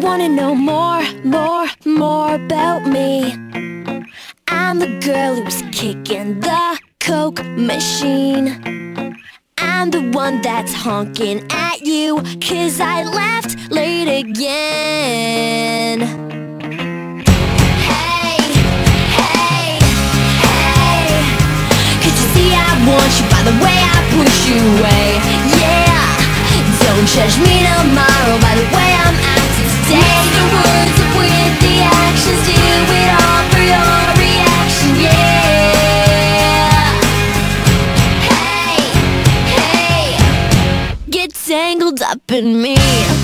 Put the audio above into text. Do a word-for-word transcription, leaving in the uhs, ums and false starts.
wanna know more, more, more about me? I'm the girl who's kicking the Coke machine. I'm the one that's honking at you 'cause I left late again. Hey, hey, hey, could you see I want you by the way I push you away? Yeah, don't judge me tomorrow by the way I'm acting today. The words are with the actions, do it all for your reaction, yeah. Hey, hey, get tangled up in me.